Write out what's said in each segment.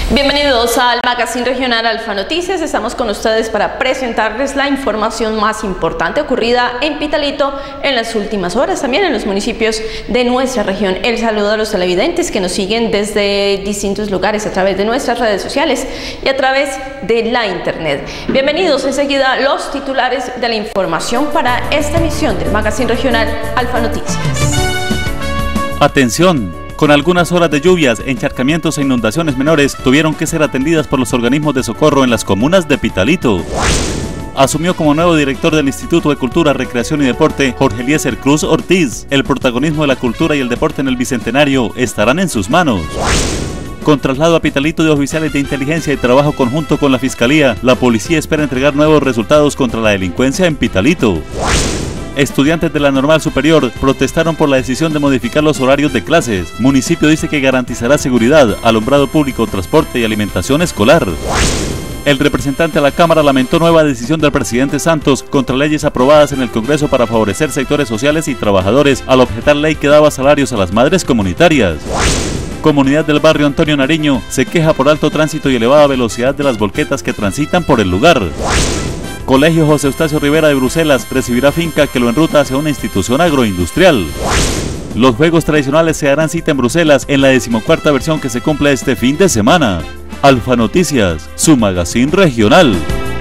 Bienvenidos al Magazine Regional Alfa Noticias. Estamos con ustedes para presentarles la información más importante ocurrida en Pitalito en las últimas horas, también en los municipios de nuestra región. El saludo a los televidentes que nos siguen desde distintos lugares a través de nuestras redes sociales y a través de la internet. Bienvenidos, enseguida los titulares de la información para esta emisión del Magazine Regional Alfa Noticias. Atención. Con algunas horas de lluvias, encharcamientos e inundaciones menores tuvieron que ser atendidas por los organismos de socorro en las comunas de Pitalito. Asumió como nuevo director del Instituto de Cultura, Recreación y Deporte Jorge Eliezer Cruz Ortiz. El protagonismo de la cultura y el deporte en el Bicentenario estarán en sus manos. Con traslado a Pitalito de oficiales de inteligencia y trabajo conjunto con la Fiscalía, la policía espera entregar nuevos resultados contra la delincuencia en Pitalito. Estudiantes de la Normal Superior protestaron por la decisión de modificar los horarios de clases. Municipio dice que garantizará seguridad, alumbrado público, transporte y alimentación escolar. El representante a la Cámara lamentó nueva decisión del presidente Santos contra leyes aprobadas en el Congreso para favorecer sectores sociales y trabajadores al objetar ley que daba salarios a las madres comunitarias. Comunidad del barrio Antonio Nariño se queja por alto tránsito y elevada velocidad de las volquetas que transitan por el lugar. Colegio José Eustacio Rivera de Bruselas recibirá finca que lo enruta hacia una institución agroindustrial. Los juegos tradicionales se darán cita en Bruselas en la 14ª versión que se cumple este fin de semana. Alfa Noticias, su magazine regional.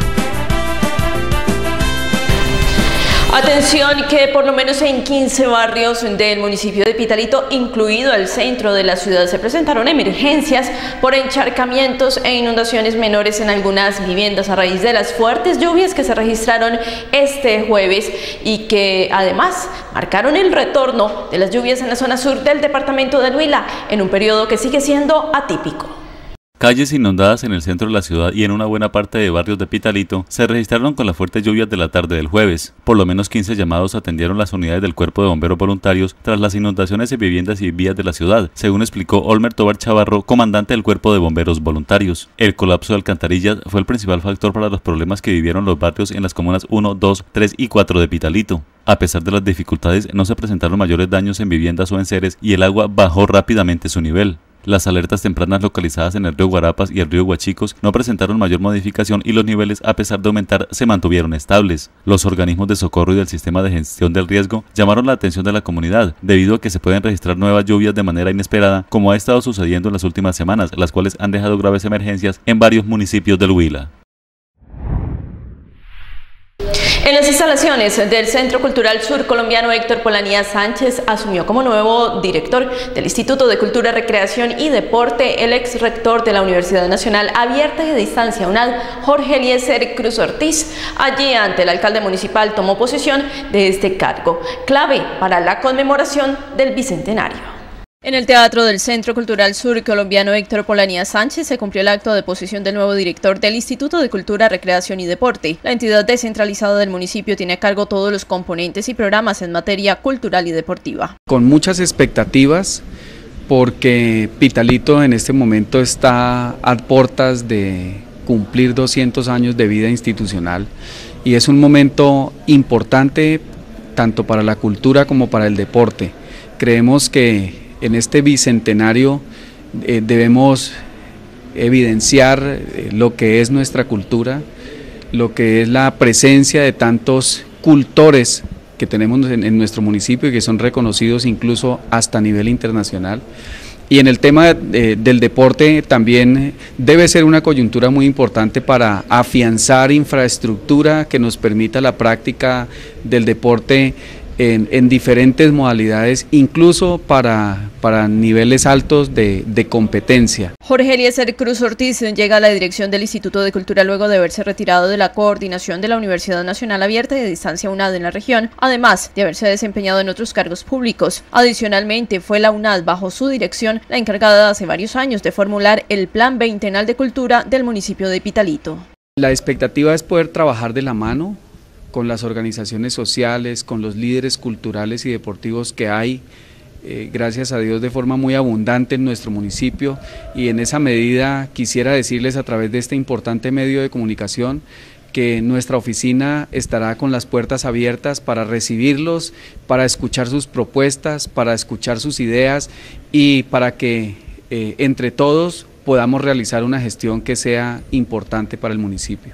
Atención que por lo menos en 15 barrios del municipio de Pitalito, incluido el centro de la ciudad, se presentaron emergencias por encharcamientos e inundaciones menores en algunas viviendas a raíz de las fuertes lluvias que se registraron este jueves y que además marcaron el retorno de las lluvias en la zona sur del departamento del Huila en un periodo que sigue siendo atípico. Calles inundadas en el centro de la ciudad y en una buena parte de barrios de Pitalito se registraron con las fuertes lluvias de la tarde del jueves. Por lo menos 15 llamados atendieron las unidades del Cuerpo de Bomberos Voluntarios tras las inundaciones en viviendas y vías de la ciudad, según explicó Olmer Tobar Chavarro, comandante del Cuerpo de Bomberos Voluntarios. El colapso de alcantarillas fue el principal factor para los problemas que vivieron los barrios en las comunas 1, 2, 3 y 4 de Pitalito. A pesar de las dificultades, no se presentaron mayores daños en viviendas o enseres y el agua bajó rápidamente su nivel. Las alertas tempranas localizadas en el río Guarapas y el río Huachicos no presentaron mayor modificación y los niveles, a pesar de aumentar, se mantuvieron estables. Los organismos de socorro y del sistema de gestión del riesgo llamaron la atención de la comunidad, debido a que se pueden registrar nuevas lluvias de manera inesperada, como ha estado sucediendo en las últimas semanas, las cuales han dejado graves emergencias en varios municipios del Huila. En las instalaciones del Centro Cultural Surcolombiano, Héctor Polanía Sánchez asumió como nuevo director del Instituto de Cultura, Recreación y Deporte el ex rector de la Universidad Nacional Abierta y a Distancia UNAD, Jorge Eliezer Cruz Ortiz. Allí, ante el alcalde municipal, tomó posesión de este cargo, clave para la conmemoración del Bicentenario. En el Teatro del Centro Cultural Surcolombiano Héctor Polanía Sánchez se cumplió el acto de posesión del nuevo director del Instituto de Cultura, Recreación y Deporte. La entidad descentralizada del municipio tiene a cargo todos los componentes y programas en materia cultural y deportiva. Con muchas expectativas, porque Pitalito en este momento está a puertas de cumplir 200 años de vida institucional y es un momento importante tanto para la cultura como para el deporte. Creemos que en este bicentenario debemos evidenciar lo que es nuestra cultura, lo que es la presencia de tantos cultores que tenemos en nuestro municipio y que son reconocidos incluso hasta a nivel internacional. Y en el tema del deporte también debe ser una coyuntura muy importante para afianzar infraestructura que nos permita la práctica del deporte en diferentes modalidades, incluso para niveles altos de competencia. Jorge Eliezer Cruz Ortiz llega a la dirección del Instituto de Cultura luego de haberse retirado de la coordinación de la Universidad Nacional Abierta y de Distancia UNAD en la región, además de haberse desempeñado en otros cargos públicos. Adicionalmente, fue la UNAD, bajo su dirección, la encargada hace varios años de formular el Plan Veintenal de Cultura del municipio de Pitalito. La expectativa es poder trabajar de la mano con las organizaciones sociales, con los líderes culturales y deportivos que hay, gracias a Dios, de forma muy abundante en nuestro municipio, y en esa medida quisiera decirles a través de este importante medio de comunicación que nuestra oficina estará con las puertas abiertas para recibirlos, para escuchar sus propuestas, para escuchar sus ideas y para que entre todos podamos realizar una gestión que sea importante para el municipio.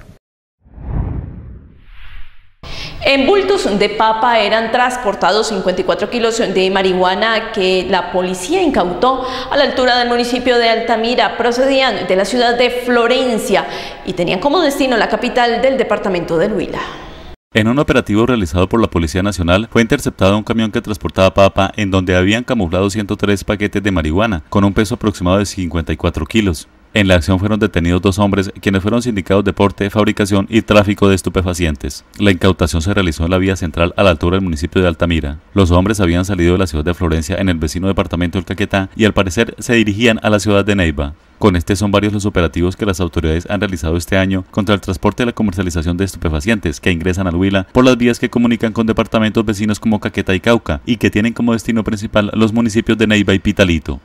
En bultos de papa eran transportados 54 kilos de marihuana que la policía incautó a la altura del municipio de Altamira. Procedían de la ciudad de Florencia y tenían como destino la capital del departamento del Huila. En un operativo realizado por la Policía Nacional fue interceptado un camión que transportaba papa en donde habían camuflado 103 paquetes de marihuana con un peso aproximado de 54 kilos. En la acción fueron detenidos 2 hombres, quienes fueron sindicados de porte, fabricación y tráfico de estupefacientes. La incautación se realizó en la vía central a la altura del municipio de Altamira. Los hombres habían salido de la ciudad de Florencia en el vecino departamento del Caquetá y al parecer se dirigían a la ciudad de Neiva. Con este son varios los operativos que las autoridades han realizado este año contra el transporte y la comercialización de estupefacientes que ingresan al Huila por las vías que comunican con departamentos vecinos como Caquetá y Cauca y que tienen como destino principal los municipios de Neiva y Pitalito.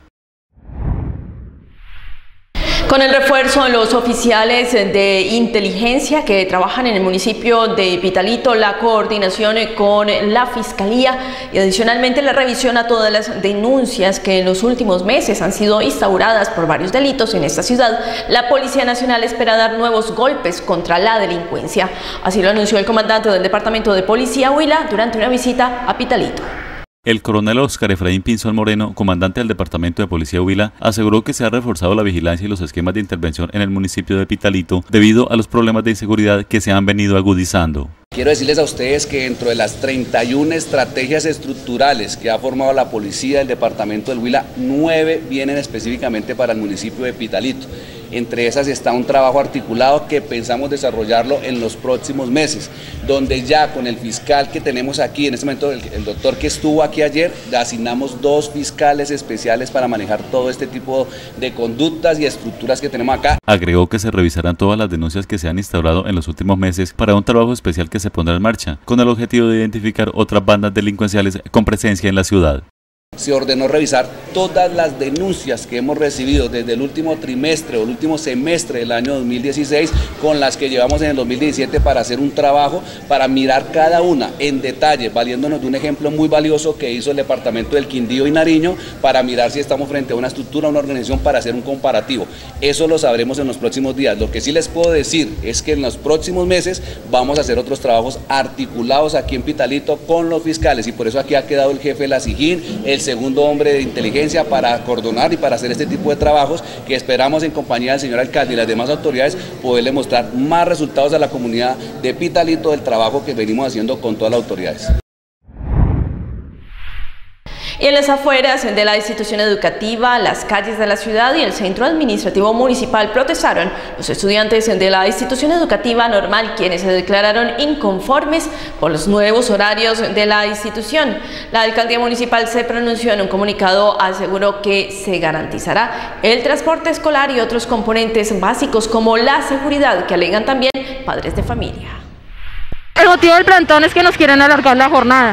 Con el refuerzo de los oficiales de inteligencia que trabajan en el municipio de Pitalito, la coordinación con la Fiscalía y adicionalmente la revisión a todas las denuncias que en los últimos meses han sido instauradas por varios delitos en esta ciudad, la Policía Nacional espera dar nuevos golpes contra la delincuencia. Así lo anunció el comandante del Departamento de Policía Huila durante una visita a Pitalito. El coronel Óscar Efraín Pinzón Moreno, comandante del Departamento de Policía Huila, aseguró que se ha reforzado la vigilancia y los esquemas de intervención en el municipio de Pitalito debido a los problemas de inseguridad que se han venido agudizando. Quiero decirles a ustedes que dentro de las 31 estrategias estructurales que ha formado la policía del departamento del Huila, 9 vienen específicamente para el municipio de Pitalito. Entre esas está un trabajo articulado que pensamos desarrollarlo en los próximos meses, donde ya con el fiscal que tenemos aquí, en este momento el doctor que estuvo aquí ayer, le asignamos 2 fiscales especiales para manejar todo este tipo de conductas y estructuras que tenemos acá. Agregó que se revisarán todas las denuncias que se han instaurado en los últimos meses para un trabajo especial que se pondrá en marcha, con el objetivo de identificar otras bandas delincuenciales con presencia en la ciudad. Se ordenó revisar todas las denuncias que hemos recibido desde el último trimestre o el último semestre del año 2016 con las que llevamos en el 2017 para hacer un trabajo, para mirar cada una en detalle, valiéndonos de un ejemplo muy valioso que hizo el departamento del Quindío y Nariño para mirar si estamos frente a una estructura, una organización para hacer un comparativo. Eso lo sabremos en los próximos días. Lo que sí les puedo decir es que en los próximos meses vamos a hacer otros trabajos articulados aquí en Pitalito con los fiscales y por eso aquí ha quedado el jefe de la SIJIN, el segundo hombre de inteligencia para coordinar y para hacer este tipo de trabajos que esperamos en compañía del señor alcalde y las demás autoridades poderle mostrar más resultados a la comunidad de Pitalito del trabajo que venimos haciendo con todas las autoridades. Y en las afueras de la institución educativa, las calles de la ciudad y el centro administrativo municipal protestaron los estudiantes de la institución educativa normal, quienes se declararon inconformes por los nuevos horarios de la institución. La alcaldía municipal se pronunció en un comunicado, aseguró que se garantizará el transporte escolar y otros componentes básicos como la seguridad, que alegan también padres de familia. El motivo del plantón es que nos quieren alargar la jornada.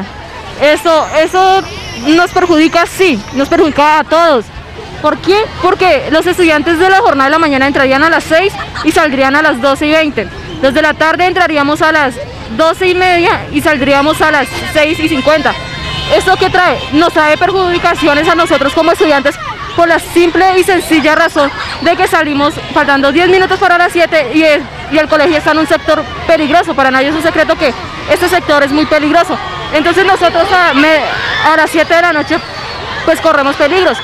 Eso nos perjudica, sí, nos perjudica a todos. ¿Por qué? Porque los estudiantes de la jornada de la mañana entrarían a las 6 y saldrían a las 12:20. Los de la tarde entraríamos a las 12:30 y saldríamos a las 6:50. ¿Esto qué trae? Nos trae perjudicaciones a nosotros como estudiantes por la simple y sencilla razón de que salimos faltando 10 minutos para las 7 y el colegio está en un sector peligroso. Para nadie es un secreto que este sector es muy peligroso. Entonces nosotros a las 7 de la noche pues corremos peligros.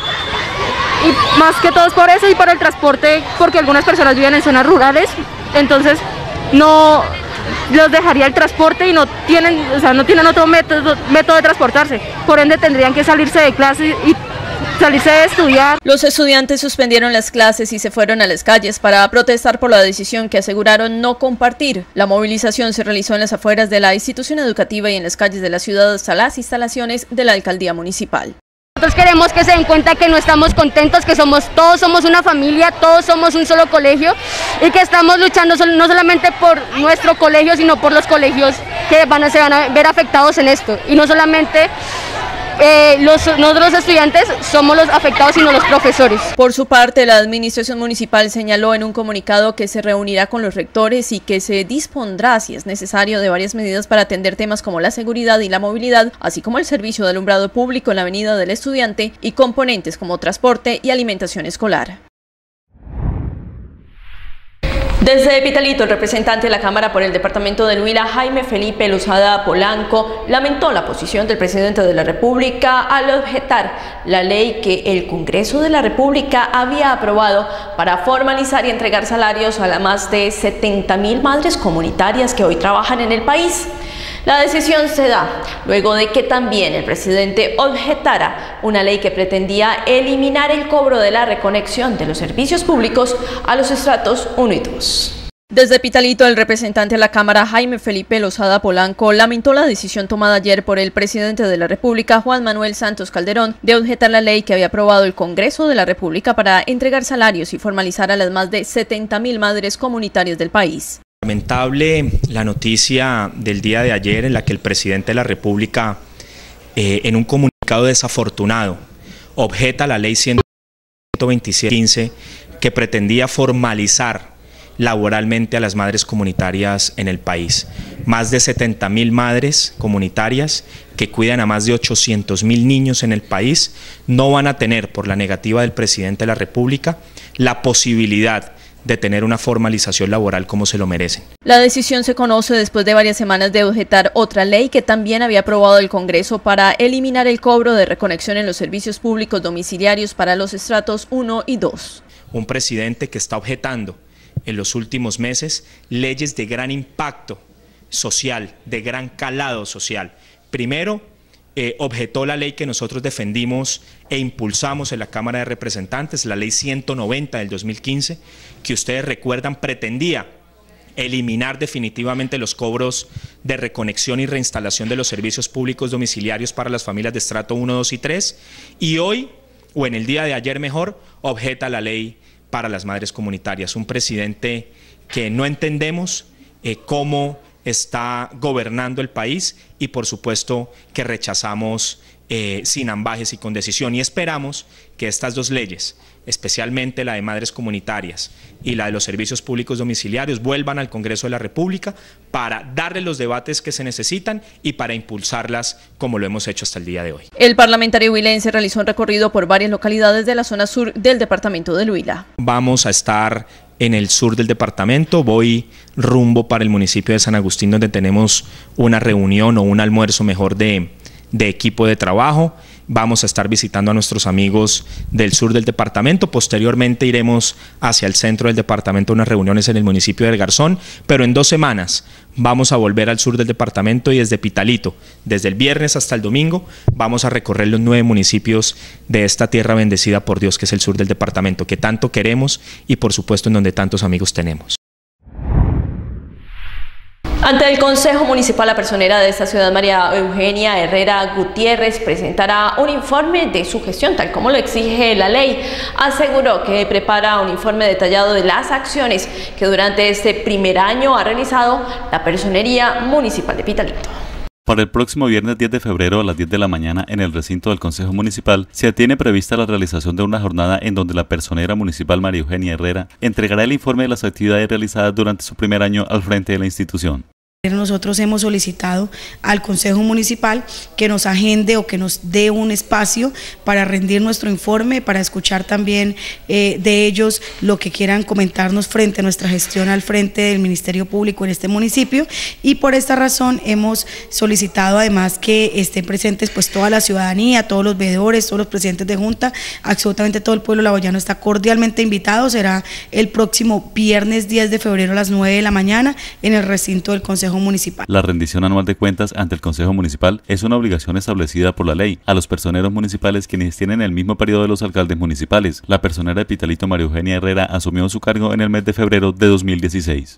Y más que todo es por eso y por el transporte, porque algunas personas viven en zonas rurales, entonces no los dejaría el transporte y no tienen otro método de transportarse. Por ende tendrían que salirse de clase y salirse de estudiar. Los estudiantes suspendieron las clases y se fueron a las calles para protestar por la decisión que aseguraron no compartir. La movilización se realizó en las afueras de la institución educativa y en las calles de la ciudad hasta las instalaciones de la alcaldía municipal. Nosotros queremos que se den cuenta que no estamos contentos, que todos somos una familia, todos somos un solo colegio y que estamos luchando no solamente por nuestro colegio, sino por los colegios que se van a ver afectados en esto. Y no solamente nosotros los estudiantes somos los afectados, sino los profesores. Por su parte, la administración municipal señaló en un comunicado que se reunirá con los rectores y que se dispondrá, si es necesario, de varias medidas para atender temas como la seguridad y la movilidad, así como el servicio de alumbrado público en la avenida del Estudiante y componentes como transporte y alimentación escolar. Desde Pitalito, el representante de la Cámara por el departamento del Huila, Jaime Felipe Lozada Polanco, lamentó la posición del presidente de la República al objetar la ley que el Congreso de la República había aprobado para formalizar y entregar salarios a las más de 70.000 madres comunitarias que hoy trabajan en el país. La decisión se da luego de que también el presidente objetara una ley que pretendía eliminar el cobro de la reconexión de los servicios públicos a los estratos 1 y 2. Desde Pitalito, el representante de la Cámara, Jaime Felipe Lozada Polanco, lamentó la decisión tomada ayer por el presidente de la República, Juan Manuel Santos Calderón, de objetar la ley que había aprobado el Congreso de la República para entregar salarios y formalizar a las más de 70.000 madres comunitarias del país. Lamentable la noticia del día de ayer en la que el presidente de la República, en un comunicado desafortunado, objeta la ley 127/15 que pretendía formalizar laboralmente a las madres comunitarias en el país. Más de 70.000 madres comunitarias que cuidan a más de 800.000 niños en el país no van a tener, por la negativa del presidente de la República, la posibilidad de tener una formalización laboral como se lo merecen. La decisión se conoce después de varias semanas de objetar otra ley que también había aprobado el Congreso para eliminar el cobro de reconexión en los servicios públicos domiciliarios para los estratos 1 y 2. Un presidente que está objetando en los últimos meses leyes de gran impacto social, de gran calado social. Primero, objetó la ley que nosotros defendimos e impulsamos en la Cámara de Representantes, la ley 190 del 2015, que ustedes recuerdan pretendía eliminar definitivamente los cobros de reconexión y reinstalación de los servicios públicos domiciliarios para las familias de estrato 1, 2 y 3, y hoy, o en el día de ayer mejor, objeta la ley para las madres comunitarias. Un presidente que no entendemos cómo está gobernando el país y por supuesto que rechazamos sin ambages y con decisión, y esperamos que estas dos leyes, especialmente la de madres comunitarias y la de los servicios públicos domiciliarios, vuelvan al Congreso de la República para darle los debates que se necesitan y para impulsarlas como lo hemos hecho hasta el día de hoy. El parlamentario huilense realizó un recorrido por varias localidades de la zona sur del departamento del Huila. Vamos a estar en el sur del departamento, voy rumbo para el municipio de San Agustín, donde tenemos una reunión o un almuerzo mejor de equipo de trabajo. Vamos a estar visitando a nuestros amigos del sur del departamento. Posteriormente iremos hacia el centro del departamento a unas reuniones en el municipio del Garzón, pero en 2 semanas vamos a volver al sur del departamento y desde Pitalito, desde el viernes hasta el domingo, vamos a recorrer los 9 municipios de esta tierra bendecida por Dios, que es el sur del departamento, que tanto queremos y por supuesto en donde tantos amigos tenemos. Ante el Consejo Municipal, la personera de esta ciudad, María Eugenia Herrera Gutiérrez, presentará un informe de su gestión, tal como lo exige la ley. Aseguró que prepara un informe detallado de las acciones que durante este primer año ha realizado la Personería Municipal de Pitalito. Para el próximo viernes 10 de febrero a las 10 de la mañana en el recinto del Consejo Municipal se tiene prevista la realización de una jornada en donde la personera municipal María Eugenia Herrera entregará el informe de las actividades realizadas durante su primer año al frente de la institución. Nosotros hemos solicitado al Consejo Municipal que nos agende o que nos dé un espacio para rendir nuestro informe, para escuchar también de ellos lo que quieran comentarnos frente a nuestra gestión al frente del Ministerio Público en este municipio, y por esta razón hemos solicitado además que estén presentes pues toda la ciudadanía, todos los veedores, todos los presidentes de junta, absolutamente todo el pueblo laboyano está cordialmente invitado. Será el próximo viernes 10 de febrero a las 9 de la mañana en el recinto del Consejo Municipal. La rendición anual de cuentas ante el Consejo Municipal es una obligación establecida por la ley a los personeros municipales, quienes tienen el mismo periodo de los alcaldes municipales. La personera de Pitalito, María Eugenia Herrera, asumió su cargo en el mes de febrero de 2016.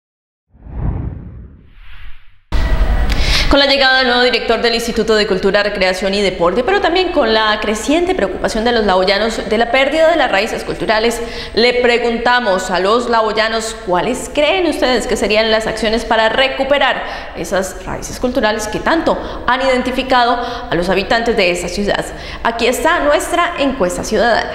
Con la llegada del nuevo director del Instituto de Cultura, Recreación y Deporte, pero también con la creciente preocupación de los laboyanos de la pérdida de las raíces culturales, le preguntamos a los laboyanos cuáles creen ustedes que serían las acciones para recuperar esas raíces culturales que tanto han identificado a los habitantes de esa ciudad. Aquí está nuestra encuesta ciudadana.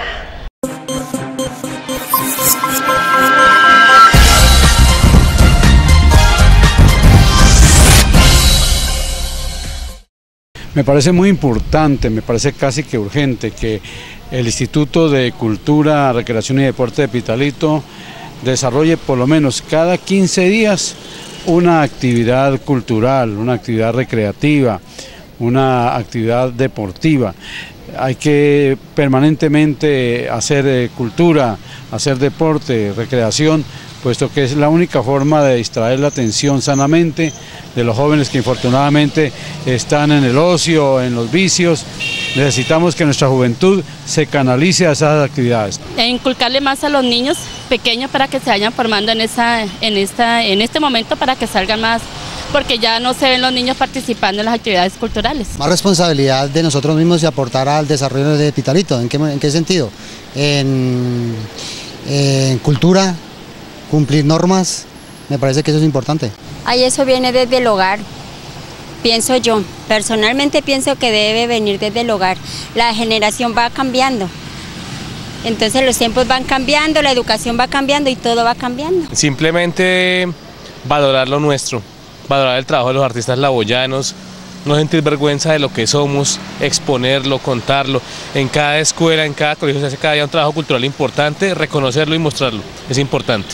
Me parece muy importante, me parece casi que urgente que el Instituto de Cultura, Recreación y Deporte de Pitalito desarrolle por lo menos cada 15 días una actividad cultural, una actividad recreativa, una actividad deportiva. Hay que permanentemente hacer cultura, hacer deporte, recreación, puesto que es la única forma de distraer la atención sanamente de los jóvenes que infortunadamente están en el ocio, en los vicios. Necesitamos que nuestra juventud se canalice a esas actividades. Inculcarle más a los niños pequeños para que se vayan formando en este momento, para que salgan más, porque ya no se ven los niños participando en las actividades culturales. Más responsabilidad de nosotros mismos y aportar al desarrollo de Pitalito. ¿En qué sentido? En cultura, cumplir normas, me parece que eso es importante. Ahí eso viene desde el hogar, pienso yo. Personalmente pienso que debe venir desde el hogar. La generación va cambiando. Entonces los tiempos van cambiando, la educación va cambiando y todo va cambiando. Simplemente valorar lo nuestro, valorar el trabajo de los artistas laboyanos, no sentir vergüenza de lo que somos, exponerlo, contarlo. En cada escuela, en cada colegio se hace cada día un trabajo cultural importante, reconocerlo y mostrarlo, es importante.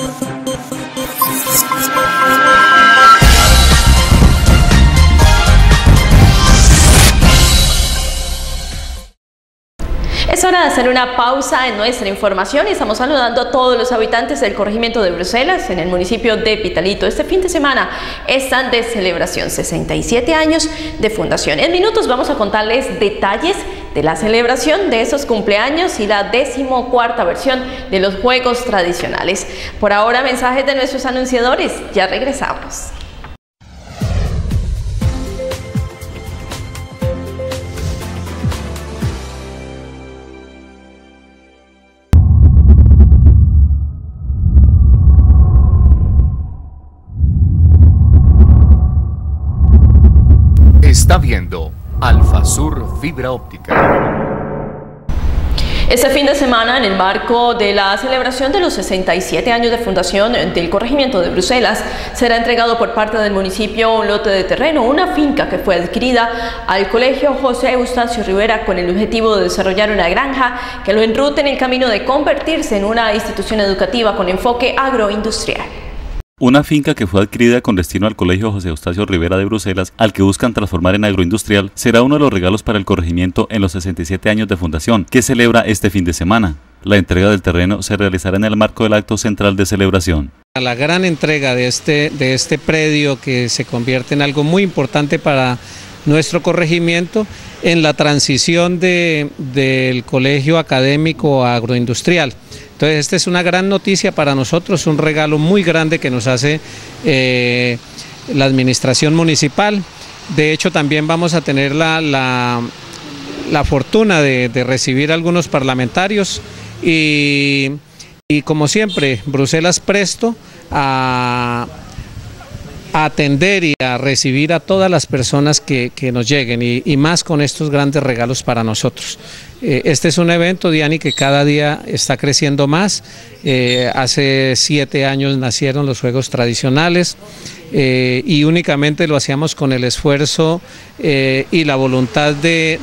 Es hora de hacer una pausa en nuestra información y estamos saludando a todos los habitantes del corregimiento de Bruselas en el municipio de Pitalito. Este fin de semana están de celebración, 67 años de fundación. En minutos vamos a contarles detalles de la celebración de esos cumpleaños y la 14ª versión de los juegos tradicionales. Por ahora, mensajes de nuestros anunciadores. Ya regresamos. Está viendo Alfasur Fibra Óptica. Este fin de semana, en el marco de la celebración de los 67 años de fundación del corregimiento de Bruselas, será entregado por parte del municipio un lote de terreno, una finca que fue adquirida al Colegio José Eustacio Rivera con el objetivo de desarrollar una granja que lo enrute en el camino de convertirse en una institución educativa con enfoque agroindustrial. Una finca que fue adquirida con destino al Colegio José Eustacio Rivera de Bruselas, al que buscan transformar en agroindustrial, será uno de los regalos para el corregimiento en los 67 años de fundación, que celebra este fin de semana. La entrega del terreno se realizará en el marco del acto central de celebración. La gran entrega de este predio, que se convierte en algo muy importante para nuestro corregimiento en la transición del colegio académico a agroindustrial. Entonces esta es una gran noticia para nosotros, un regalo muy grande que nos hace la administración municipal. De hecho, también vamos a tener la fortuna de recibir algunos parlamentarios y como siempre, Bruselas presto a atender y a recibir a todas las personas que nos lleguen y más con estos grandes regalos para nosotros. Este es un evento, Diani, que cada día está creciendo más. Hace 7 años nacieron los juegos tradicionales y únicamente lo hacíamos con el esfuerzo y la voluntad de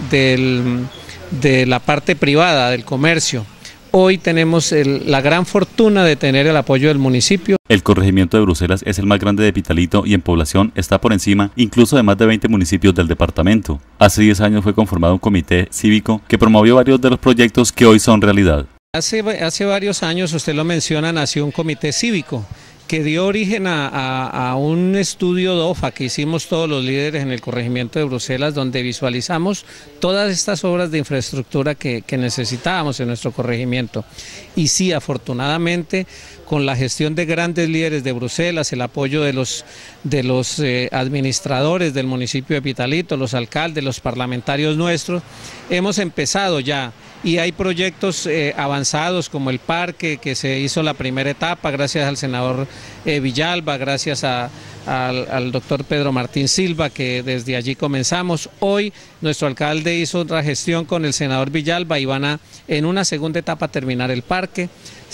la parte privada, del comercio. Hoy tenemos la gran fortuna de tener el apoyo del municipio. El corregimiento de Bruselas es el más grande de Pitalito y en población está por encima incluso de más de 20 municipios del departamento. Hace 10 años fue conformado un comité cívico que promovió varios de los proyectos que hoy son realidad. Hace varios años, usted lo menciona, nació un comité cívico que dio origen a un estudio DOFA que hicimos todos los líderes en el corregimiento de Bruselas, donde visualizamos todas estas obras de infraestructura que necesitábamos en nuestro corregimiento. Y sí, afortunadamente, con la gestión de grandes líderes de Bruselas, el apoyo de los administradores del municipio de Pitalito, los alcaldes, los parlamentarios nuestros, hemos empezado ya. Y hay proyectos avanzados como el parque, que se hizo la primera etapa gracias al senador Villalba, gracias al doctor Pedro Martín Silva, que desde allí comenzamos. Hoy nuestro alcalde hizo otra gestión con el senador Villalba y van a en una segunda etapa terminar el parque.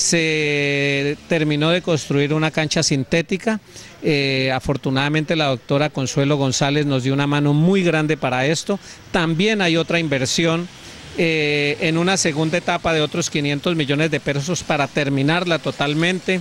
Se terminó de construir una cancha sintética. Afortunadamente la doctora Consuelo González nos dio una mano muy grande para esto. También hay otra inversión en una segunda etapa de otros 500 millones de pesos para terminarla totalmente.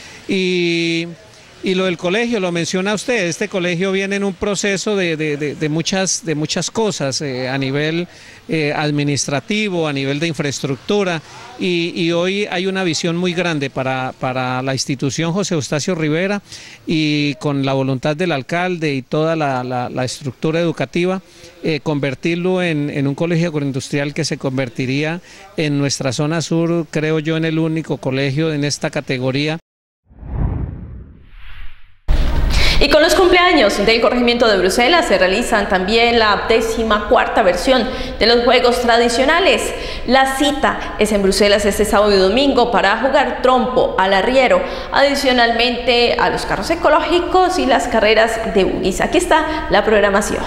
Y lo del colegio, lo menciona usted, este colegio viene en un proceso de muchas cosas a nivel administrativo, a nivel de infraestructura, y hoy hay una visión muy grande para la institución José Eustacio Rivera, y con la voluntad del alcalde y toda la estructura educativa, convertirlo en un colegio agroindustrial que se convertiría en nuestra zona sur, creo yo, en el único colegio en esta categoría. Y con los cumpleaños del corregimiento de Bruselas se realizan también la 14ª versión de los juegos tradicionales. La cita es en Bruselas este sábado y domingo para jugar trompo al arriero, adicionalmente a los carros ecológicos y las carreras de buggies. Aquí está la programación.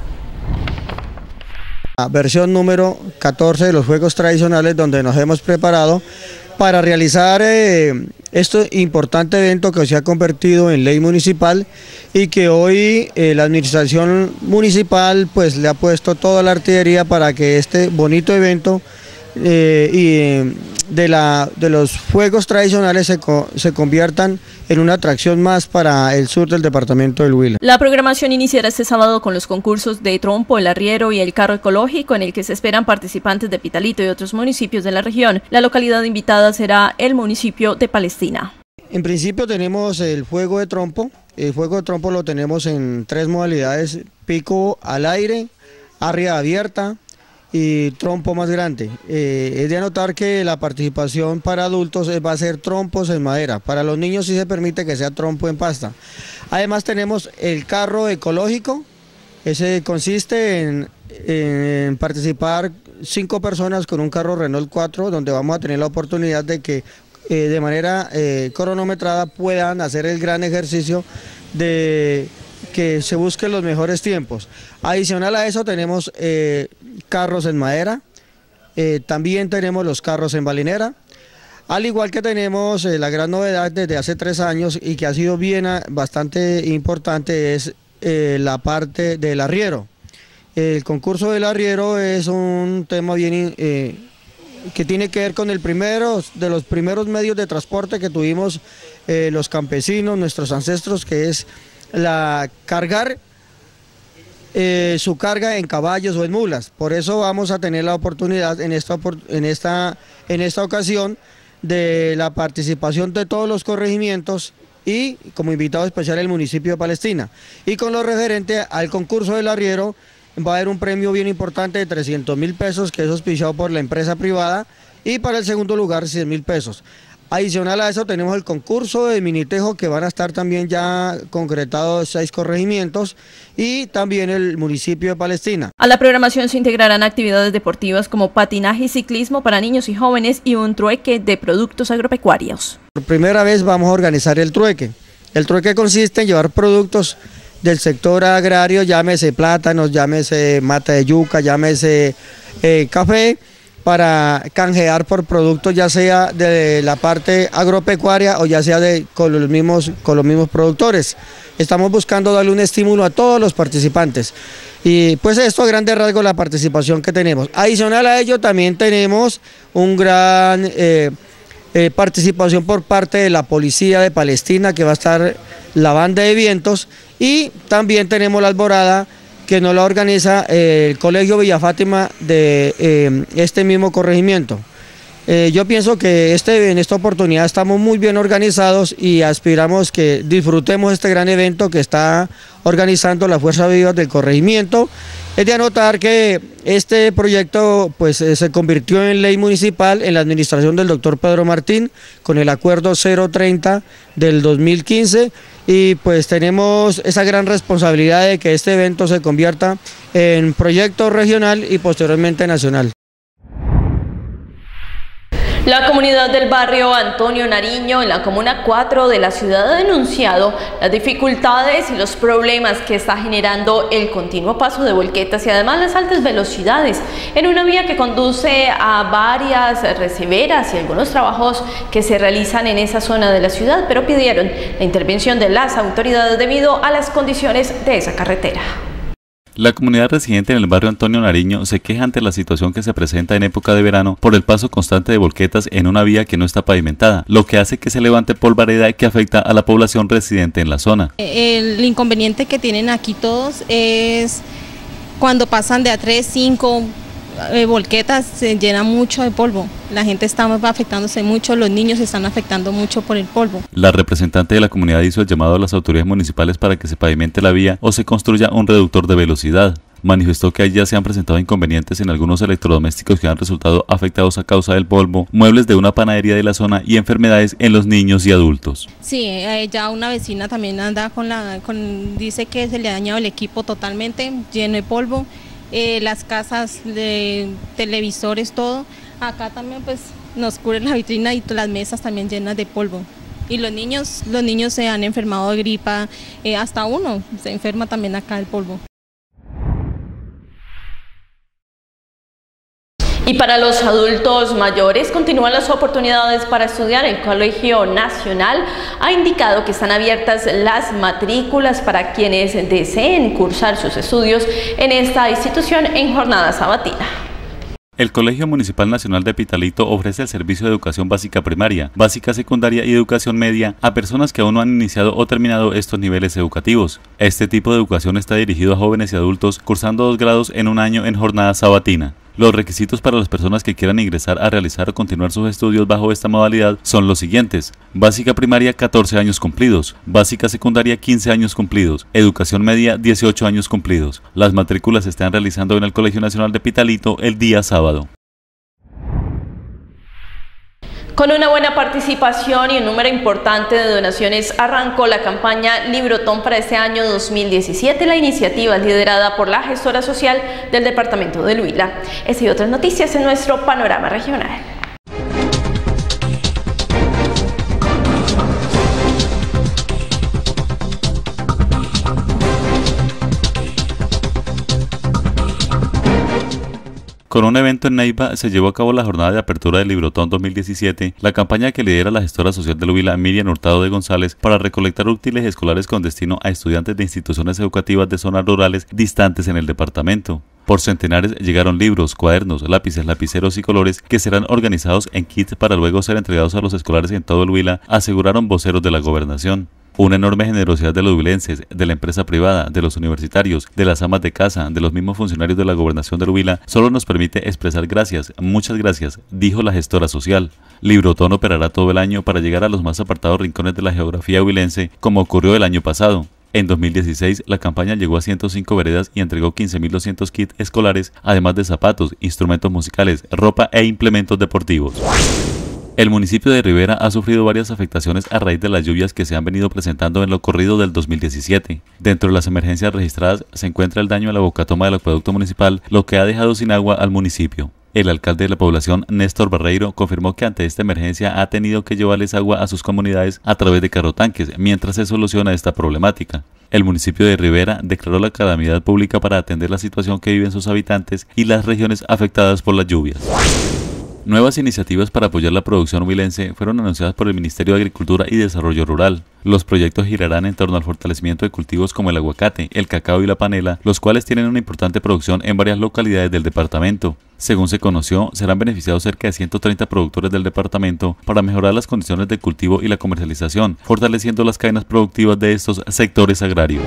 La versión número 14 de los juegos tradicionales, donde nos hemos preparado para realizar este importante evento que se ha convertido en ley municipal y que hoy la administración municipal pues le ha puesto toda la artillería para que este bonito evento de los juegos tradicionales se conviertan en una atracción más para el sur del departamento del Huila. La programación iniciará este sábado con los concursos de trompo, el arriero y el carro ecológico, en el que se esperan participantes de Pitalito y otros municipios de la región. La localidad invitada será el municipio de Palestina. En principio tenemos el juego de trompo. El juego de trompo lo tenemos en 3 modalidades: pico al aire, arria abierta y trompo más grande. Es de anotar que la participación para adultos va a ser trompos en madera. Para los niños sí se permite que sea trompo en pasta. Además tenemos el carro ecológico. Ese consiste en participar 5 personas con un carro Renault 4, donde vamos a tener la oportunidad de que de manera cronometrada puedan hacer el gran ejercicio de que se busquen los mejores tiempos. Adicional a eso tenemos carros en madera, también tenemos los carros en balinera, al igual que tenemos la gran novedad desde hace 3 años y que ha sido bastante importante, es la parte del arriero. El concurso del arriero es un tema bien que tiene que ver con de los primeros medios de transporte que tuvimos los campesinos, nuestros ancestros, que es cargar su carga en caballos o en mulas. Por eso vamos a tener la oportunidad en esta ocasión de la participación de todos los corregimientos y como invitado especial el municipio de Palestina. Y con lo referente al concurso del arriero, va a haber un premio bien importante de 300.000 pesos, que es auspiciado por la empresa privada, y para el segundo lugar 100.000 pesos. Adicional a eso tenemos el concurso de minitejo, que van a estar también ya concretados 6 corregimientos, y también el municipio de Palestina. A la programación se integrarán actividades deportivas como patinaje y ciclismo para niños y jóvenes y un trueque de productos agropecuarios. Por primera vez vamos a organizar el trueque. El trueque consiste en llevar productos del sector agrario, llámese plátanos, llámese mata de yuca, llámese café, para canjear por productos ya sea de la parte agropecuaria o ya sea con los mismos productores. Estamos buscando darle un estímulo a todos los participantes. Y pues esto a grandes rasgos la participación que tenemos. Adicional a ello también tenemos un gran participación por parte de la policía de Palestina, que va a estar la banda de vientos, y también tenemos la alborada que nos la organiza el Colegio Villa Fátima de este mismo corregimiento. Yo pienso que en esta oportunidad estamos muy bien organizados y aspiramos que disfrutemos este gran evento que está organizando la Fuerza Viva del corregimiento. Es de anotar que este proyecto pues, se convirtió en ley municipal en la administración del doctor Pedro Martín con el acuerdo 030 del 2015, y pues tenemos esa gran responsabilidad de que este evento se convierta en proyecto regional y posteriormente nacional. La comunidad del barrio Antonio Nariño, en la comuna 4 de la ciudad, ha denunciado las dificultades y los problemas que está generando el continuo paso de volquetas y además las altas velocidades en una vía que conduce a varias receberas y algunos trabajos que se realizan en esa zona de la ciudad, pero pidieron la intervención de las autoridades debido a las condiciones de esa carretera. La comunidad residente en el barrio Antonio Nariño se queja ante la situación que se presenta en época de verano por el paso constante de volquetas en una vía que no está pavimentada, lo que hace que se levante polvareda que afecta a la población residente en la zona. El inconveniente que tienen aquí todos es cuando pasan de a 3, 5 volquetas, se llena mucho de polvo. La gente está afectándose mucho, los niños se están afectando mucho por el polvo. La representante de la comunidad hizo el llamado a las autoridades municipales para que se pavimente la vía o se construya un reductor de velocidad. Manifestó que allá se han presentado inconvenientes en algunos electrodomésticos que han resultado afectados a causa del polvo, muebles de una panadería de la zona y enfermedades en los niños y adultos. Sí, ya una vecina también anda dice que se le ha dañado el equipo totalmente, lleno de polvo. Las casas de televisores, todo. Acá también pues nos cubre la vitrina y las mesas también llenas de polvo. Y los niños se han enfermado de gripa, hasta uno se enferma también acá del polvo. Y para los adultos mayores continúan las oportunidades para estudiar. El Colegio Nacional ha indicado que están abiertas las matrículas para quienes deseen cursar sus estudios en esta institución en jornada sabatina. El Colegio Municipal Nacional de Pitalito ofrece el servicio de educación básica primaria, básica secundaria y educación media a personas que aún no han iniciado o terminado estos niveles educativos. Este tipo de educación está dirigido a jóvenes y adultos cursando 2 grados en un año en jornada sabatina. Los requisitos para las personas que quieran ingresar a realizar o continuar sus estudios bajo esta modalidad son los siguientes: básica primaria 14 años cumplidos, básica secundaria 15 años cumplidos, educación media 18 años cumplidos. Las matrículas se están realizando en el Colegio Nacional de Pitalito el día sábado. Con una buena participación y un número importante de donaciones arrancó la campaña Librotón para este año 2017. La iniciativa es liderada por la gestora social del departamento del Huila. Estas y otras noticias en nuestro panorama regional. Con un evento en Neiva se llevó a cabo la jornada de apertura del Librotón 2017, la campaña que lidera la gestora social del Huila, Miriam Hurtado de González, para recolectar útiles escolares con destino a estudiantes de instituciones educativas de zonas rurales distantes en el departamento. Por centenares llegaron libros, cuadernos, lápices, lapiceros y colores que serán organizados en kits para luego ser entregados a los escolares en todo el Huila, aseguraron voceros de la gobernación. Una enorme generosidad de los huilenses, de la empresa privada, de los universitarios, de las amas de casa, de los mismos funcionarios de la gobernación del Huila, solo nos permite expresar gracias, muchas gracias, dijo la gestora social. Librotón operará todo el año para llegar a los más apartados rincones de la geografía huilense, como ocurrió el año pasado. En 2016, la campaña llegó a 105 veredas y entregó 15.200 kits escolares, además de zapatos, instrumentos musicales, ropa e implementos deportivos. El municipio de Rivera ha sufrido varias afectaciones a raíz de las lluvias que se han venido presentando en lo corrido del 2017. Dentro de las emergencias registradas se encuentra el daño a la bocatoma del acueducto municipal, lo que ha dejado sin agua al municipio. El alcalde de la población, Néstor Barreiro, confirmó que ante esta emergencia ha tenido que llevarles agua a sus comunidades a través de carrotanques, mientras se soluciona esta problemática. El municipio de Rivera declaró la calamidad pública para atender la situación que viven sus habitantes y las regiones afectadas por las lluvias. Nuevas iniciativas para apoyar la producción huilense fueron anunciadas por el Ministerio de Agricultura y Desarrollo Rural. Los proyectos girarán en torno al fortalecimiento de cultivos como el aguacate, el cacao y la panela, los cuales tienen una importante producción en varias localidades del departamento. Según se conoció, serán beneficiados cerca de 130 productores del departamento para mejorar las condiciones de cultivo y la comercialización, fortaleciendo las cadenas productivas de estos sectores agrarios.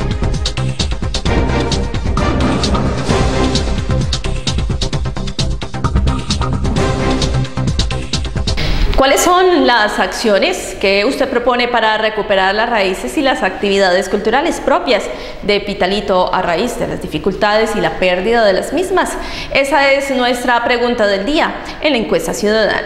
¿Cuáles son las acciones que usted propone para recuperar las raíces y las actividades culturales propias de Pitalito a raíz de las dificultades y la pérdida de las mismas? Esa es nuestra pregunta del día en la encuesta ciudadana.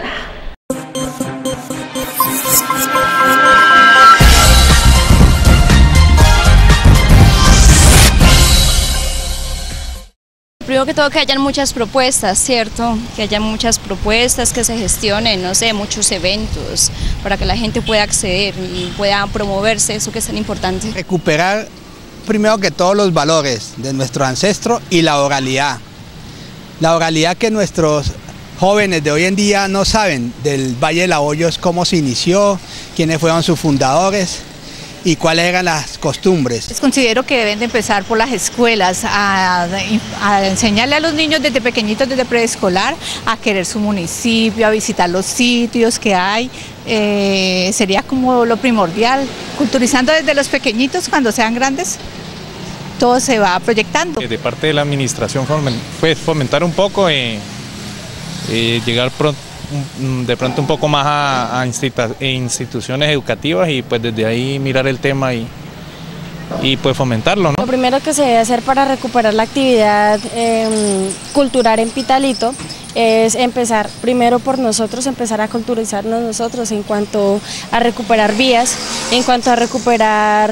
Primero que todo que hayan muchas propuestas, ¿cierto? Que haya muchas propuestas, que se gestionen, no sé, muchos eventos para que la gente pueda acceder y pueda promoverse, eso que es tan importante. Recuperar primero que todo los valores de nuestro ancestro y la oralidad. La oralidad que nuestros jóvenes de hoy en día no saben del Valle de la Hoyos, cómo se inició, quiénes fueron sus fundadores. y cuáles eran las costumbres. Considero que deben de empezar por las escuelas, a enseñarle a los niños desde pequeñitos, desde preescolar, a querer su municipio, a visitar los sitios que hay. Sería como lo primordial, culturizando desde los pequeñitos. Cuando sean grandes todo se va proyectando. De parte de la administración pues fomentar un poco, llegar de pronto un poco más a instituciones educativas y pues desde ahí mirar el tema y pues fomentarlo, ¿no? Lo primero que se debe hacer para recuperar la actividad cultural en Pitalito es empezar primero por nosotros, empezar a culturizarnos nosotros en cuanto a recuperar vías, en cuanto a recuperar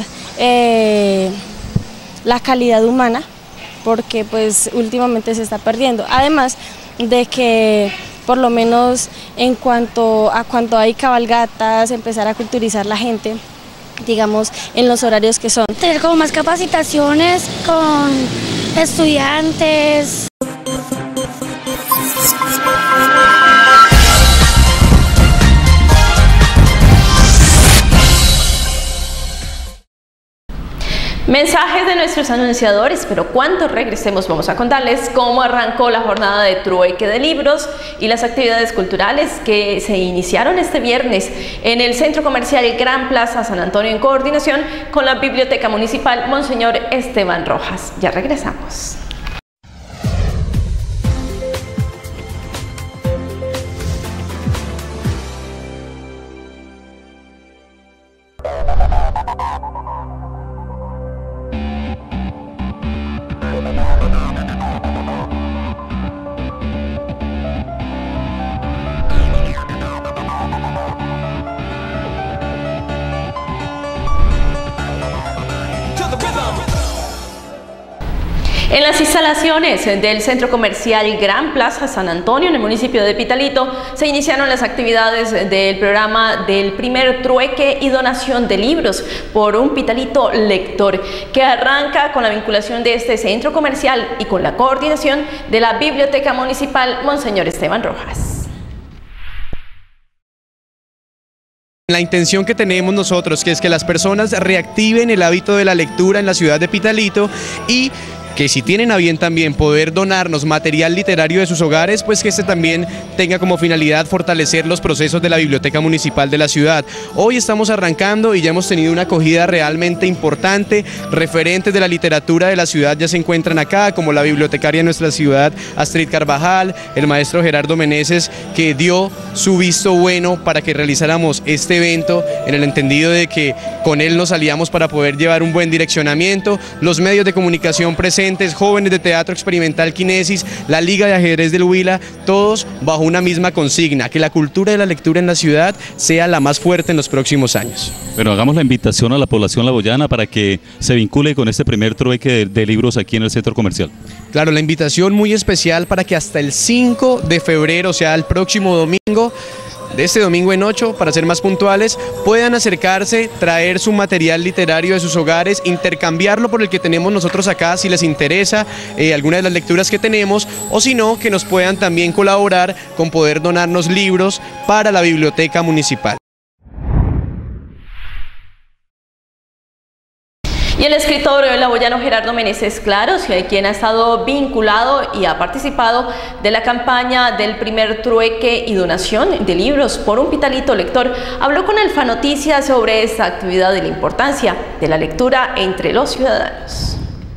la calidad humana, porque pues últimamente se está perdiendo. Además de que por lo menos en cuanto a cuando hay cabalgatas, empezar a culturizar la gente, digamos, en los horarios que son. Tener como más capacitaciones con estudiantes. Mensajes de nuestros anunciadores, pero cuando regresemos vamos a contarles cómo arrancó la jornada de trueque de libros y las actividades culturales que se iniciaron este viernes en el Centro Comercial Gran Plaza San Antonio en coordinación con la Biblioteca Municipal Monseñor Esteban Rojas. Ya regresamos. En las instalaciones del Centro Comercial Gran Plaza San Antonio, en el municipio de Pitalito, se iniciaron las actividades del programa del primer trueque y donación de libros por un Pitalito lector, que arranca con la vinculación de este centro comercial y con la coordinación de la Biblioteca Municipal Monseñor Esteban Rojas. La intención que tenemos nosotros, que es que las personas reactiven el hábito de la lectura en la ciudad de Pitalito y que si tienen a bien también poder donarnos material literario de sus hogares, pues que este también tenga como finalidad fortalecer los procesos de la Biblioteca Municipal de la ciudad. Hoy estamos arrancando y ya hemos tenido una acogida realmente importante. Referentes de la literatura de la ciudad ya se encuentran acá, como la bibliotecaria de nuestra ciudad, Astrid Carvajal, el maestro Gerardo Meneses, que dio su visto bueno para que realizáramos este evento, en el entendido de que con él nos aliamos para poder llevar un buen direccionamiento. Los medios de comunicación presentes, jóvenes de Teatro Experimental Quinesis, la Liga de Ajedrez del Huila, todos bajo una misma consigna, que la cultura de la lectura en la ciudad sea la más fuerte en los próximos años. Pero hagamos la invitación a la población laboyana para que se vincule con este primer trueque de libros aquí en el centro comercial. Claro, la invitación muy especial para que hasta el 5 de febrero, o sea, el próximo domingo, de este domingo en 8, para ser más puntuales, puedan acercarse, traer su material literario de sus hogares, intercambiarlo por el que tenemos nosotros acá, si les interesa alguna de las lecturas que tenemos, o si no, que nos puedan también colaborar con poder donarnos libros para la Biblioteca Municipal. Y el escritor laboyano Gerardo Meneses Claros, quien ha estado vinculado y ha participado de la campaña del primer trueque y donación de libros por un Pitalito lector, habló con Alfa Noticias sobre esta actividad y la importancia de la lectura entre los ciudadanos.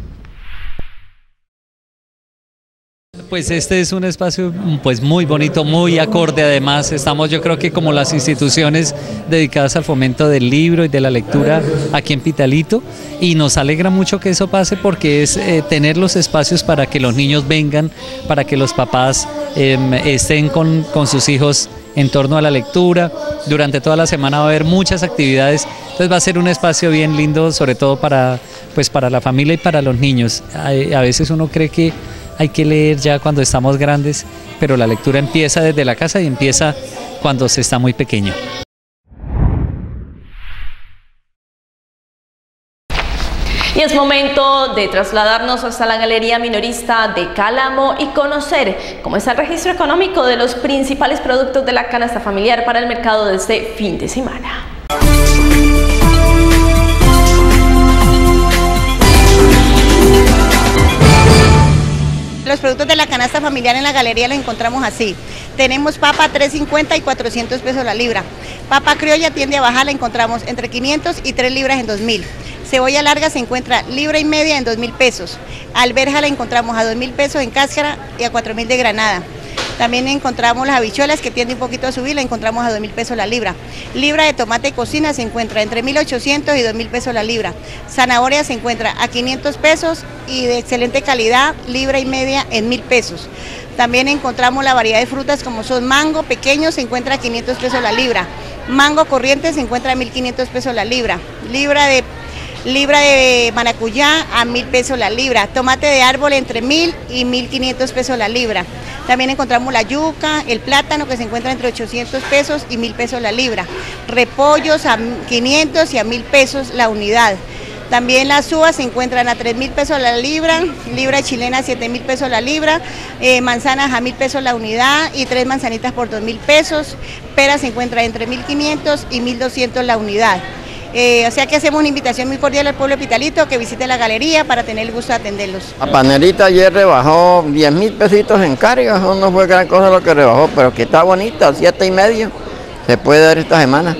Pues este es un espacio pues muy bonito, muy acorde. Además estamos, yo creo que como las instituciones dedicadas al fomento del libro y de la lectura aquí en Pitalito, y nos alegra mucho que eso pase porque es tener los espacios para que los niños vengan, para que los papás estén con sus hijos en torno a la lectura. Durante toda la semana va a haber muchas actividades, entonces va a ser un espacio bien lindo, sobre todo para la familia y para los niños. A veces uno cree que hay que leer ya cuando estamos grandes, pero la lectura empieza desde la casa y empieza cuando se está muy pequeño. Y es momento de trasladarnos hasta la Galería Minorista de Cálamo y conocer cómo está el registro económico de los principales productos de la canasta familiar para el mercado de este fin de semana. Los productos de la canasta familiar en la galería los encontramos así. Tenemos papa 3.50 y 400 pesos la libra. Papa criolla tiende a bajar, la encontramos entre 500 y 3 libras en 2.000. Cebolla larga se encuentra libra y media en 2.000 pesos. Alberja la encontramos a 2.000 pesos en cáscara y a 4.000 de granada. También encontramos las habichuelas, que tiende un poquito a subir, la encontramos a 2.000 pesos la libra. Libra de tomate cocina se encuentra entre 1.800 y 2.000 pesos la libra. Zanahoria se encuentra a 500 pesos y de excelente calidad, libra y media en 1.000 pesos. También encontramos la variedad de frutas como son mango pequeño, se encuentra a 500 pesos la libra. Mango corriente se encuentra a 1.500 pesos la libra. Libra de maracuyá a 1.000 pesos la libra. Tomate de árbol entre 1.000 y 1.500 pesos la libra. También encontramos la yuca, el plátano, que se encuentra entre 800 pesos y 1.000 pesos la libra. Repollos a 500 y a 1.000 pesos la unidad. También las uvas se encuentran a 3.000 pesos la libra, libra chilena a 7.000 pesos la libra, manzanas a 1.000 pesos la unidad y 3 manzanitas por 2.000 pesos. Peras se encuentran entre 1.500 y 1.200 la unidad. O sea que hacemos una invitación muy cordial al pueblo de Pitalito que visite la galería para tener el gusto de atenderlos. La panelita ayer rebajó 10.000 pesitos en carga, eso no fue gran cosa lo que rebajó, pero que está bonita, 7,5, se puede dar esta semana.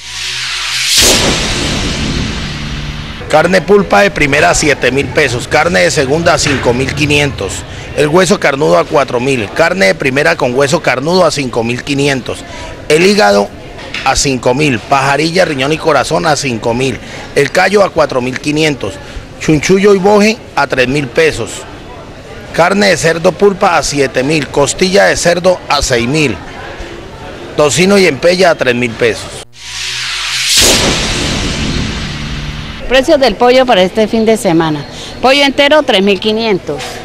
Carne pulpa de primera a 7.000 pesos, carne de segunda a 5.500, el hueso carnudo a 4.000, carne de primera con hueso carnudo a 5.500, el hígado a 5.000, pajarilla, riñón y corazón a 5.000, el callo a 4.500, chunchullo y boje a 3.000 pesos, carne de cerdo pulpa a 7.000, costilla de cerdo a 6.000, tocino y empella a 3.000 pesos. Precios del pollo para este fin de semana. Pollo entero 3.500,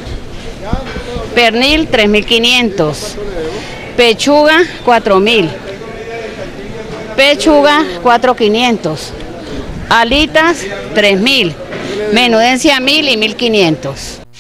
pernil 3.500, pechuga 4.000, pechuga 4.500, alitas 3.000, menudencia 1.000 y 1.500.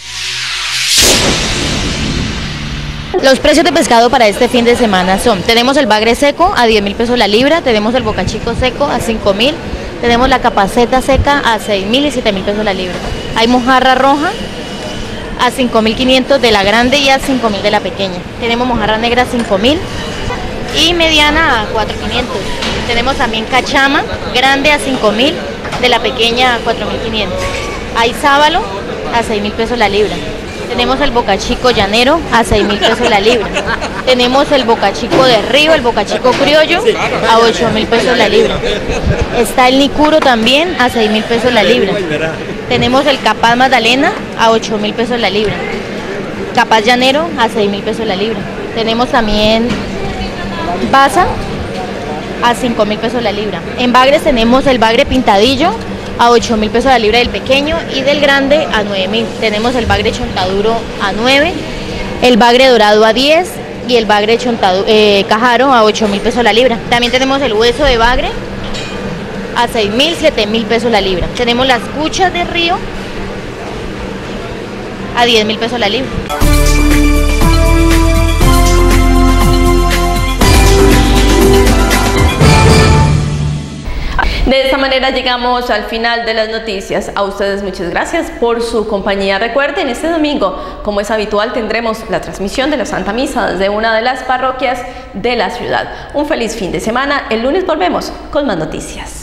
Los precios de pescado para este fin de semana son: tenemos el bagre seco a 10.000 pesos la libra, tenemos el bocachico seco a 5.000, tenemos la capaceta seca a 6.000 y 7.000 pesos la libra. Hay mojarra roja a 5.500 de la grande y a 5.000 de la pequeña. Tenemos mojarra negra a 5.000 y mediana a 4.500. Tenemos también cachama grande a 5.000, de la pequeña a 4.500. Hay sábalo a 6.000 pesos la libra. Tenemos el bocachico llanero a 6.000 pesos la libra. Tenemos el bocachico de río, el bocachico criollo a 8.000 pesos la libra. Está el nicuro también a 6.000 pesos la libra. Tenemos el capaz magdalena a 8.000 pesos la libra. Capaz llanero a 6.000 pesos la libra. Tenemos también basa a 5.000 pesos la libra. En bagres tenemos el bagre pintadillo a 8.000 pesos la libra del pequeño y del grande a 9.000. Tenemos el bagre chontaduro a 9, el bagre dorado a 10 y el bagre cajaro a 8.000 pesos la libra. También tenemos el hueso de bagre a 6.000, 7.000 pesos la libra. Tenemos las cuchas de río a 10.000 pesos la libra. De esta manera llegamos al final de las noticias. A ustedes muchas gracias por su compañía. Recuerden, este domingo, como es habitual, tendremos la transmisión de la Santa Misa desde una de las parroquias de la ciudad. Un feliz fin de semana. El lunes volvemos con más noticias.